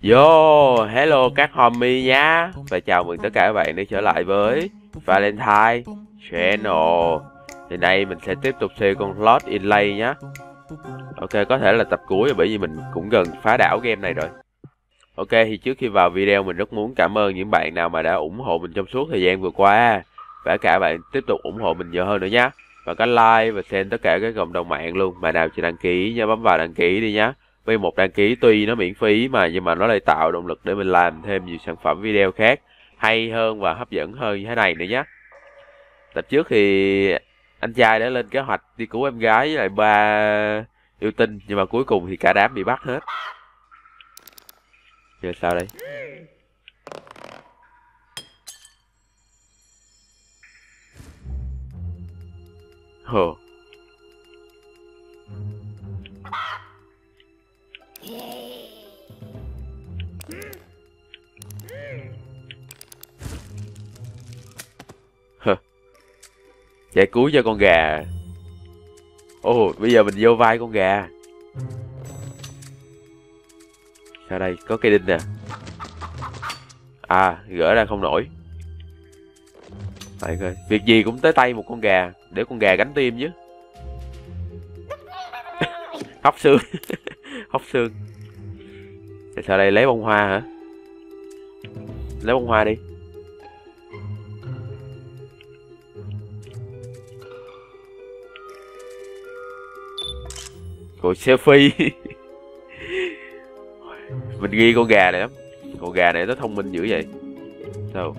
Yo, hello các homie nhá. Và chào mừng tất cả các bạn đã trở lại với Valentine Channel. Thì nay mình sẽ tiếp tục chơi con Lost in Lake nhá. Ok, có thể là tập cuối rồi bởi vì mình cũng gần phá đảo game này rồi. Ok, thì trước khi vào video mình rất muốn cảm ơn những bạn nào mà đã ủng hộ mình trong suốt thời gian vừa qua. Và cả bạn tiếp tục ủng hộ mình nhiều hơn nữa nhá. Và có like và share tất cả các cộng đồng mạng luôn. Mà nào chưa đăng ký nhớ bấm vào đăng ký đi nhá. Vì một đăng ký tuy nó miễn phí mà nhưng mà nó lại tạo động lực để mình làm thêm nhiều sản phẩm video khác hay hơn và hấp dẫn hơn như thế này nữa nhé. Tập trước thì anh trai đã lên kế hoạch đi cứu em gái với lại ba yêu tinh, nhưng mà cuối cùng thì cả đám bị bắt hết. Giờ sao đây? Hồ. Giải cứu cho con gà. Ồ, bây giờ mình vô vai con gà. Sao đây? Có cây đinh nè. À, gỡ ra không nổi. Phải coi. Việc gì cũng tới tay một con gà. Để con gà gánh tim chứ. Hóc xương. Hóc xương. Thì sao đây? Lấy bông hoa hả? Lấy bông hoa đi. Rồi selfie. Mình ghi con gà này lắm. Con gà này nó thông minh dữ vậy. Sao?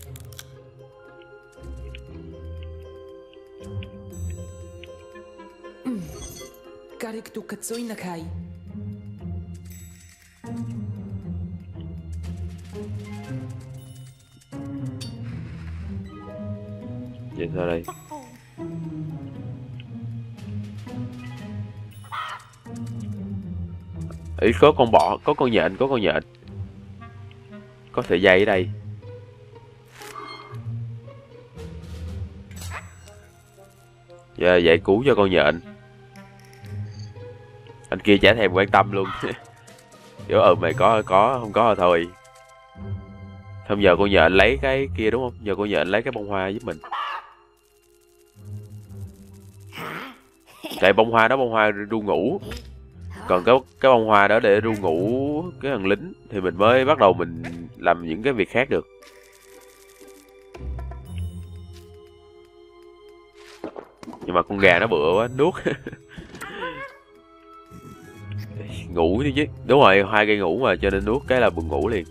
Karek tu katsui nakai. Vậy sao đây? Ý có con bọ, có con nhện, có con nhện. Có sợi dây ở đây. Giờ giải cứu cho con nhện. Anh kia chả thèm quan tâm luôn. Kiểu mày có không có thôi. Xong giờ con nhện lấy cái kia đúng không? Giờ con nhện lấy cái bông hoa giúp mình. Tại bông hoa đó bông hoa ru ngủ. Còn cái bông hoa đó để ru ngủ cái thằng lính thì mình mới bắt đầu mình làm những cái việc khác được. Nhưng mà con gà nó bựa quá, nuốt. Ngủ đi chứ. Đúng rồi, hai cây ngủ mà cho nên nuốt cái là buồn ngủ liền.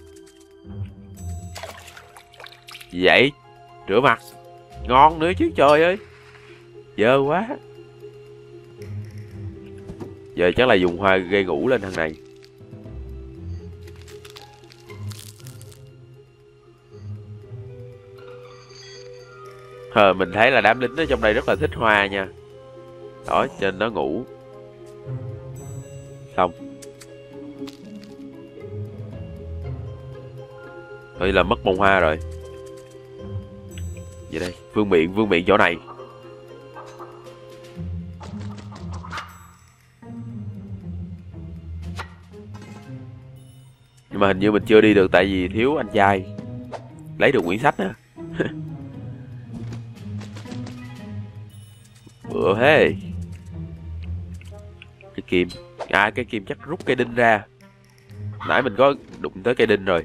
Gì vậy? Rửa mặt. Ngon nữa chứ, trời ơi. Dơ quá. Giờ chắc là dùng hoa gây ngủ lên thằng này. Mình thấy là đám lính ở trong đây rất là thích hoa nha. Đó, cho nên nó ngủ. Xong. Thôi là mất bông hoa rồi. Vậy đây, vương miện chỗ này. Nhưng mà hình như mình chưa đi được tại vì thiếu anh trai. Lấy được quyển sách nè. Bữa thế. Cái kim. À, cái kim chắc rút cây đinh ra. Nãy mình có đụng tới cây đinh rồi.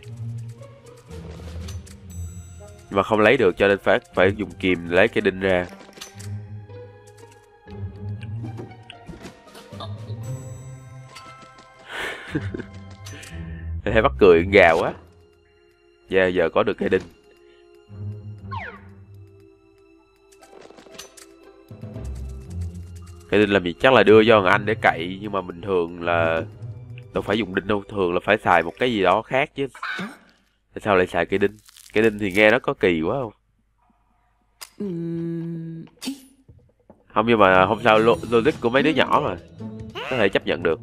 Nhưng mà không lấy được cho nên phải dùng kìm lấy cây đinh ra. Thấy mắc cười con gà quá. Giờ có được cây đinh. Cây đinh làm gì? Chắc là đưa cho thằng anh để cậy. Nhưng mà bình thường là đâu phải dùng đinh đâu. Thường là phải xài một cái gì đó khác chứ. Tại sao lại xài cây đinh? Cây đinh thì nghe nó có kỳ quá không? Không, nhưng mà không sao, logic của mấy đứa nhỏ mà. Có thể chấp nhận được.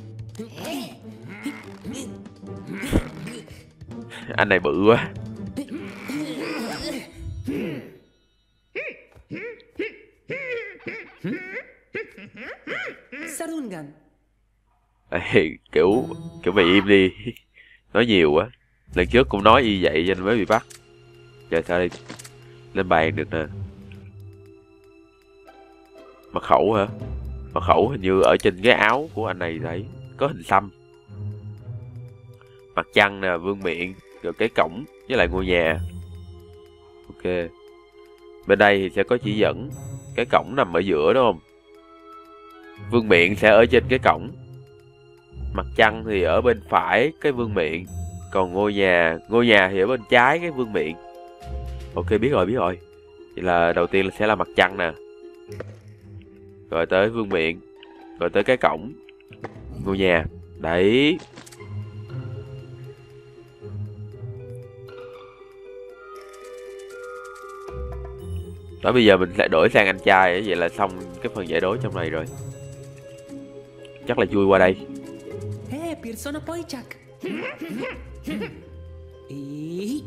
Anh này bự quá. Sarungan. Ê, kiểu mày im đi. Nói nhiều quá. Lần trước cũng nói y vậy cho nên mới bị bắt. Giờ sao đi? Lên bàn được nè. Mật khẩu hả? Mật khẩu hình như ở trên cái áo của anh này đấy. Có hình xăm. Mặt trăng nè, vương miện. Rồi cái cổng với lại ngôi nhà. Ok. Bên đây thì sẽ có chỉ dẫn. Cái cổng nằm ở giữa đúng không? Vương miện sẽ ở trên cái cổng. Mặt trăng thì ở bên phải cái vương miện. Còn ngôi nhà thì ở bên trái cái vương miện. Ok, biết rồi. Vậy là đầu tiên sẽ là mặt trăng nè. Rồi tới vương miện. Rồi tới cái cổng. Ngôi nhà. Đấy. Đó, bây giờ mình lại đổi sang anh trai. Vậy là xong cái phần giải đố trong này rồi. Chắc là chui qua đây. Persona Pojczak. I...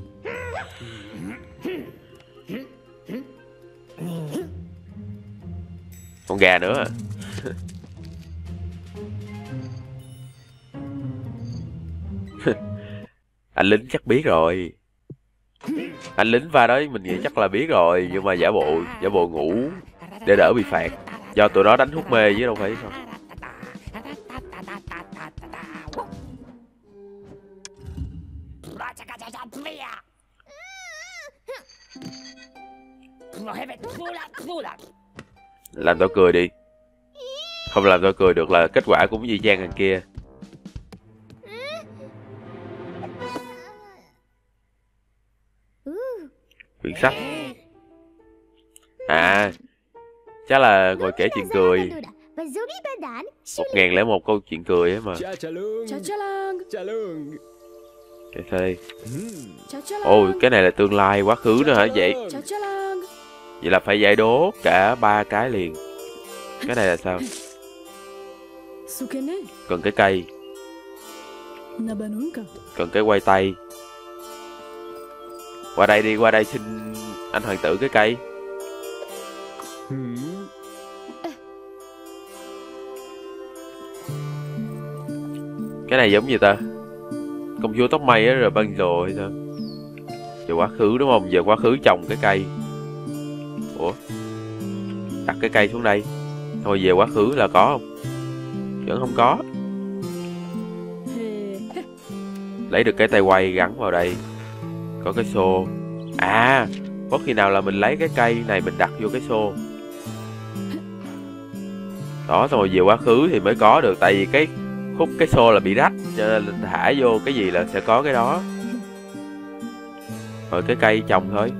Con gà nữa à? Anh lính chắc biết rồi. Anh lính va đó mình nghĩ chắc là biết rồi. Nhưng mà giả bộ ngủ để đỡ bị phạt. Do tụi nó đánh hút mê chứ đâu phải sao. Làm tao cười đi. Không làm tao cười được là kết quả cũng y chang thằng kia. Quyển sách. À, chắc là ngồi kể chuyện cười. 1001 câu chuyện cười ấy mà. Cái đây. Ôi, cái này là tương lai, quá khứ nữa hả vậy? Vậy là phải giải đố cả 3 cái liền. Cái này là sao? Cần cái cây. Cần cái quay tay. Qua đây đi, qua đây xin anh hoàng tử cái cây. Cái này giống gì ta? Công chúa tóc mây á, rồi băng rồ hay sao? Giờ quá khứ đúng không? Giờ quá khứ trồng cái cây. Ủa? Đặt cái cây xuống đây. Thôi về quá khứ là có không? Vẫn không có. Lấy được cái tay quay gắn vào đây. Có cái xô. À, có khi nào là mình lấy cái cây này mình đặt vô cái xô. Đó, xong rồi về quá khứ thì mới có được. Tại vì cái khúc cái xô là bị rách, cho nên thả vô cái gì là sẽ có cái đó. Rồi cái cây trồng thôi.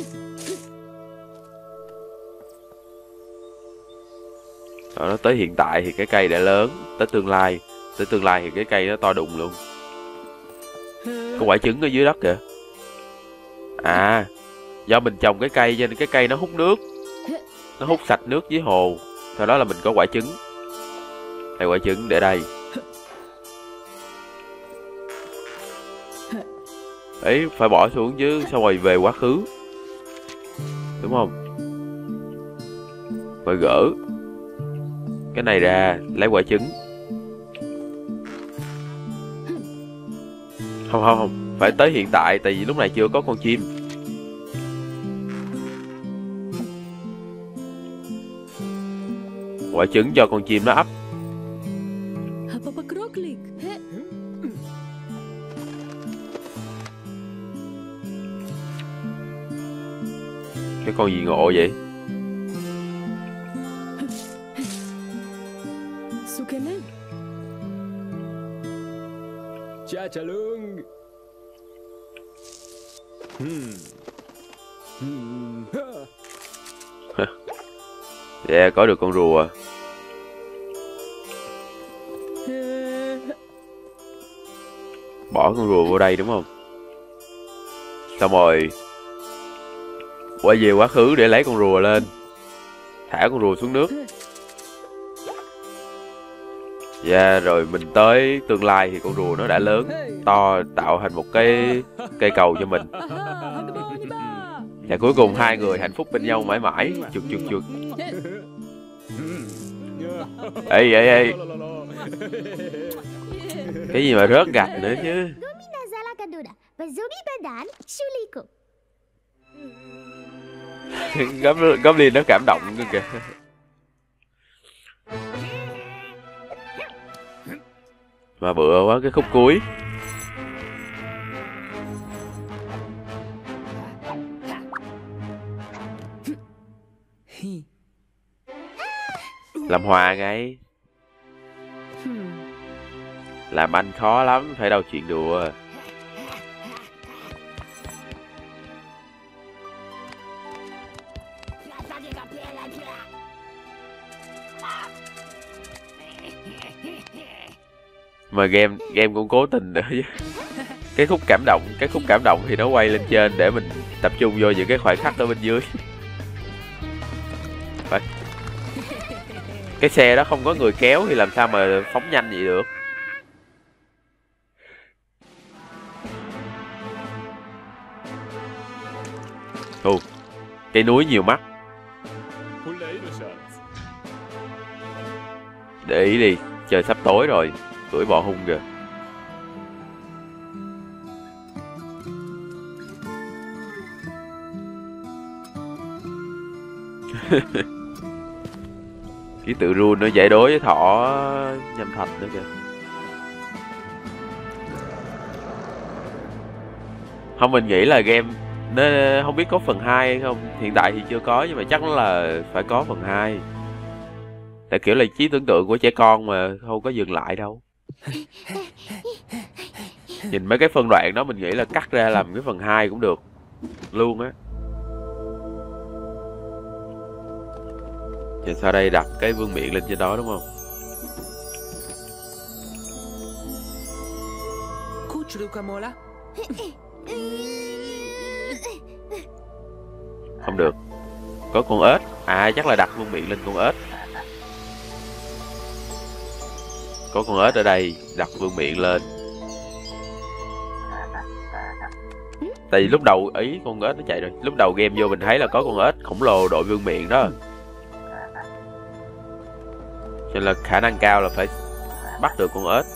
Rồi nó tới hiện tại thì cái cây đã lớn. Tới tương lai thì cái cây nó to đùng luôn. Có quả trứng ở dưới đất kìa. À, do mình trồng cái cây cho nên cái cây nó hút nước. Nó hút sạch nước dưới hồ. Sau đó là mình có quả trứng. Đây, quả trứng để đây. Ấy, phải bỏ xuống chứ. Xong rồi về quá khứ. Đúng không? Rồi gỡ cái này ra, lấy quả trứng. Không, phải tới hiện tại. Tại vì lúc này chưa có con chim. Quả trứng cho con chim nó ấp. Cái con gì ngộ vậy? Yeah, có được con rùa. Bỏ con rùa vô đây đúng không? Xong rồi quay về quá khứ để lấy con rùa lên. Thả con rùa xuống nước. Yeah, rồi mình tới tương lai thì con rùa nó đã lớn, to, tạo thành một cái cây cầu cho mình. Và cuối cùng hai người hạnh phúc bên nhau mãi mãi. Chuột. Ê. Cái gì mà rớt gạch nữa chứ. Bazobi Badan Shuliko. Goblin nó cảm động cơ kìa. Mà bựa quá cái khúc cuối. Làm hòa ngay. Làm anh khó lắm, phải đâu chuyện đùa. Mà game cũng cố tình nữa chứ. Cái khúc cảm động thì nó quay lên trên để mình tập trung vô những cái khoảnh khắc ở bên dưới. Phải. Cái xe đó không có người kéo thì làm sao mà phóng nhanh vậy được. Cây núi nhiều mắt. Để ý đi, trời sắp tối rồi, đuổi bọ hung kìa. Ký tự rune nó giải đối với thỏ nhâm thạch nữa kìa. Không, mình nghĩ là game nó không biết có phần 2 hay không. Hiện tại thì chưa có, nhưng mà chắc là phải có phần 2. Tại kiểu là trí tưởng tượng của trẻ con mà không có dừng lại đâu. Nhìn mấy cái phân đoạn đó mình nghĩ là cắt ra làm cái phần 2 cũng được luôn á. Rồi sau đây đặt cái vương miện lên trên đó đúng không? Không được. Có con ếch. À chắc là đặt vương miện lên con ếch. Có con ếch ở đây, đặt vương miện lên. Tại vì lúc đầu ý con ếch nó chạy rồi. Lúc đầu game vô mình thấy là có con ếch khổng lồ đội vương miện đó. Cho nên là khả năng cao là phải bắt được con ếch.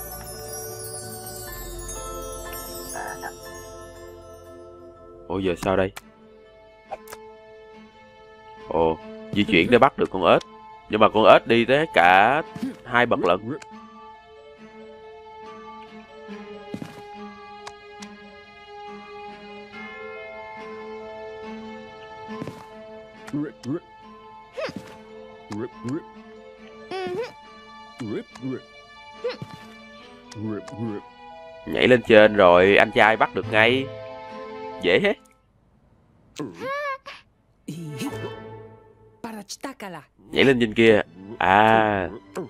Ủa giờ sao đây? Ồ, di chuyển để bắt được con ếch. Nhưng mà con ếch đi tới cả 2 bậc lận. Nhảy lên trên rồi anh trai bắt được ngay. Dễ hết. Nhảy lên trên kia. À.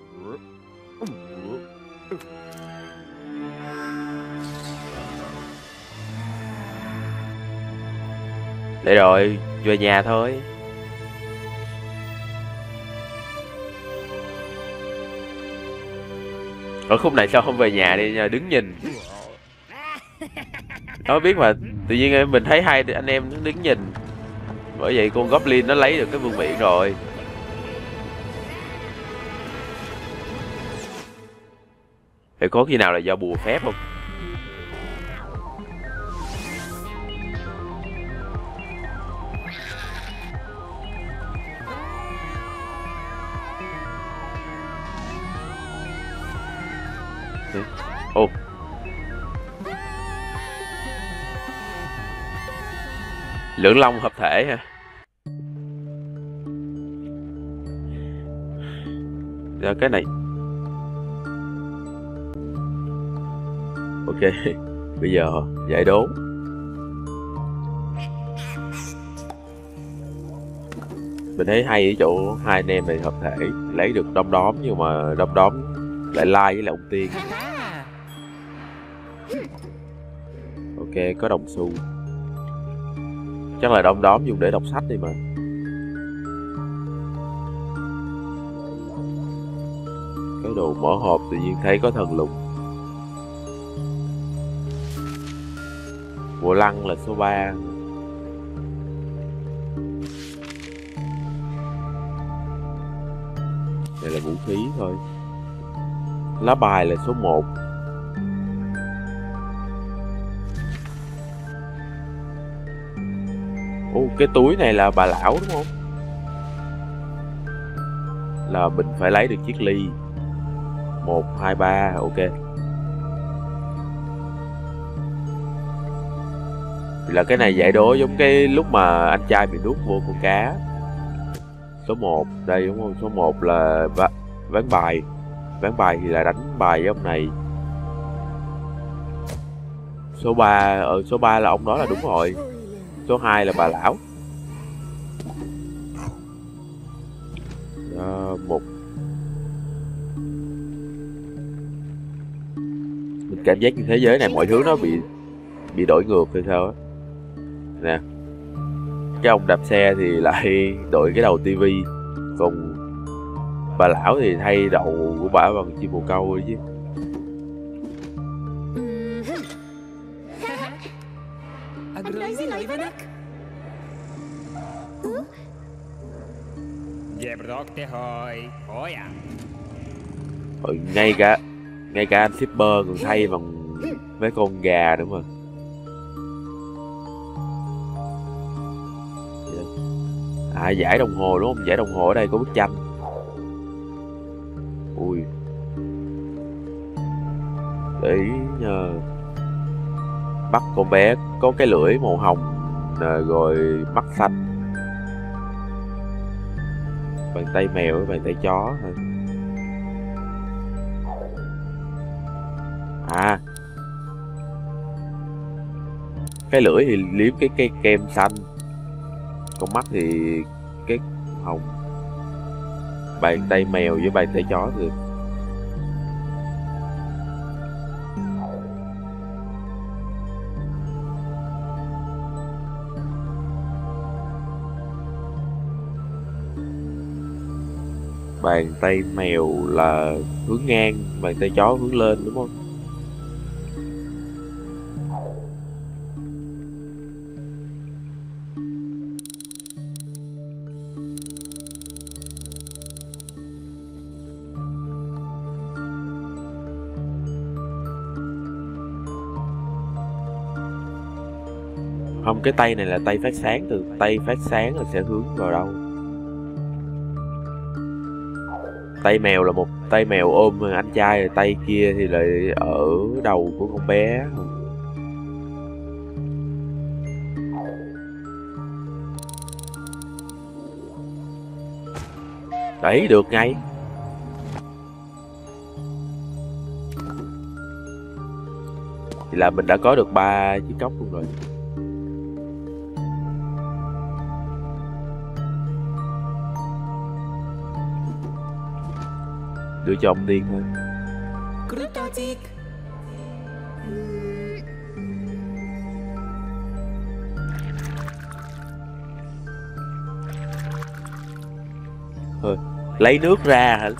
Để rồi, về nhà thôi. Ở khúc này sao không về nhà đi nha, đứng nhìn. Nó biết mà, tự nhiên mình thấy hai anh em đứng nhìn. Bởi vậy con Goblin nó lấy được cái vương miện rồi. Thì có khi nào là do bùa phép không? Ồ. Lưỡng long hợp thể ha. Rồi cái này. Ok. Bây giờ giải đố. Mình thấy hay ở chỗ hai anh em này hợp thể lấy được đom đóm, nhưng mà đom đóm lại lai với lại ông Tiên. Ok, có đồng xu. Chắc là đom đóm dùng để đọc sách đi mà. Cái đồ mở hộp tự nhiên thấy có thần lùng. Bộ lăng là số 3. Đây là vũ khí thôi. Lá bài là số 1. Cái túi này là bà lão đúng không? Là mình phải lấy được chiếc ly. 1, 2, 3, ok. Thì là cái này giải đố giống cái lúc mà anh trai bị nuốt vô con cá. Số 1 đây đúng không? Số 1 là ván bài. Ván bài thì là đánh bài với ông này. Số 3, số 3 là ông đó là đúng rồi. Số 2 là bà lão. Một mình cảm giác như thế giới này mọi thứ nó bị đổi ngược hay sao á. Nè, cái ông đạp xe thì lại đổi cái đầu tivi, còn bà lão thì thay đầu của bà bằng chim bồ câu chứ. Ngay cả anh shipper còn thay bằng mấy con gà nữa mà. À, giải đồng hồ đúng không? Giải đồng hồ ở đây có bức tranh. Ui, để ý nhờ. Bắt con bé có cái lưỡi màu hồng rồi mắt xanh. Bàn tay mèo với bàn tay chó thôi. À, cái lưỡi thì liếm cái kem xanh, con mắt thì cái hồng. Bàn tay mèo với bàn tay chó thì bàn tay mèo là hướng ngang, bàn tay chó hướng lên đúng không? Không, cái tay này là tay phát sáng, từ tay phát sáng là sẽ hướng vào đâu? Tay mèo là một tay mèo ôm anh trai, tay kia thì lại ở đầu của con bé. Đấy, được ngay. Thì là mình đã có được 3 chiếc cốc luôn rồi. Đưa cho ông Tiên thôi. Thôi, lấy nước ra hả?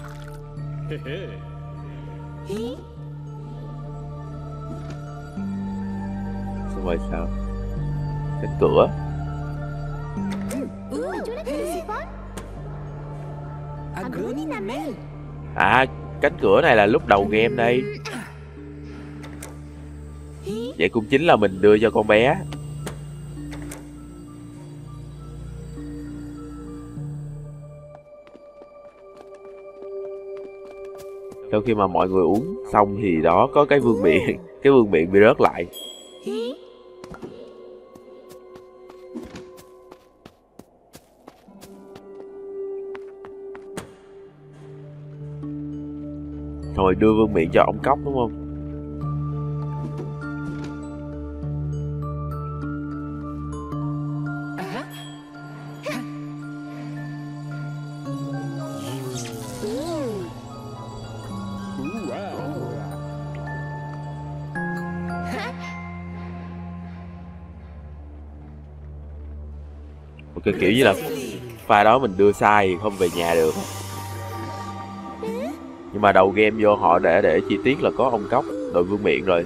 Xong rồi sao? Cánh cửa. À, cánh cửa này là lúc đầu game đây. Vậy cũng chính là mình đưa cho con bé. Sau khi mà mọi người uống xong thì đó có cái vương miện. Cái vương miện bị rớt lại. Rồi đưa vương miện cho ống cốc đúng không? Ok, kiểu như là pha đó mình đưa sai thì không về nhà được. Nhưng mà đầu game vô họ để chi tiết là có ông cốc đội vương miện rồi.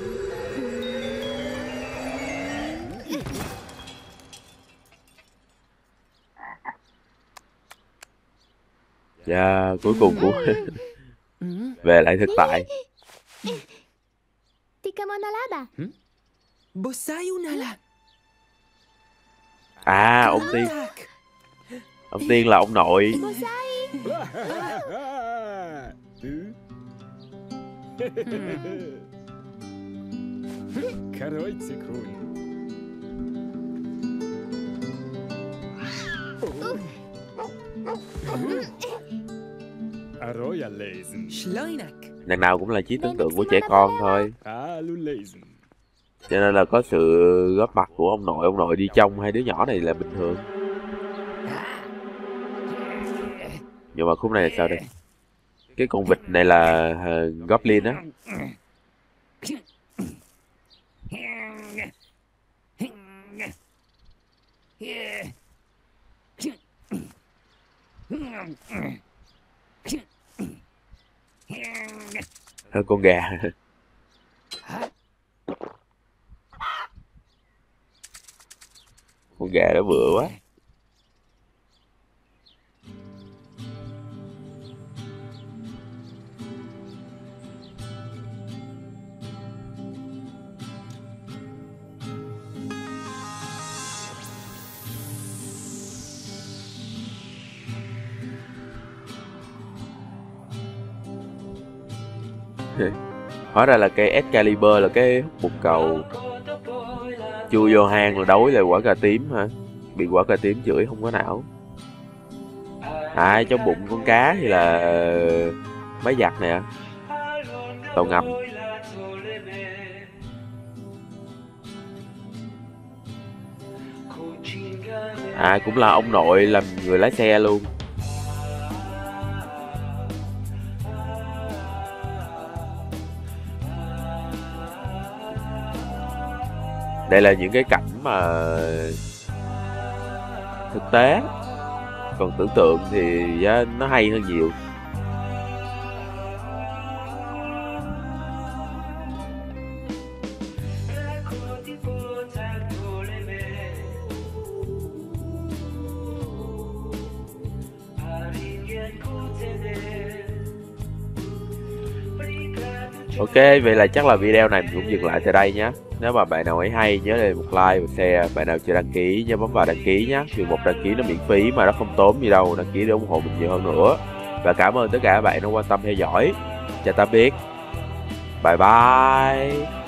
Dạ, cuối cùng cũng về lại thực tại. Ti chiamo Nalada. Bossai un'ala. À, ông Tiên là ông nội. Mosai. Schleinak. Đằng nào cũng là trí tưởng tượng của trẻ con thôi. Cho nên là có sự góp mặt của ông nội đi trông hai đứa nhỏ này là bình thường. Nhưng mà khúc này là sao đây? Cái con vịt này là Goblin á. Con gà. Con gà nó bựa quá. Hóa ra là cây Excalibur là cái hút bụt cầu. Chui vô hang rồi đối lại quả cà tím hả? Bị quả cà tím chửi không có não. À, trong bụng con cá thì là máy giặt nè. Tàu ngầm. À, cũng là ông nội làm người lái xe luôn. Đây là những cái cảnh mà thực tế, còn tưởng tượng thì nó hay hơn nhiều. Ok, vậy là chắc là video này mình cũng dừng lại tại đây nhé. Nếu mà bạn nào ấy hay nhớ để một like và share. Bạn nào chưa đăng ký nhớ bấm vào đăng ký nhé. Vì một đăng ký nó miễn phí mà nó không tốn gì đâu. Đăng ký để ủng hộ mình nhiều hơn nữa. Và cảm ơn tất cả các bạn đã quan tâm theo dõi. Chào tạm biệt. Bye bye.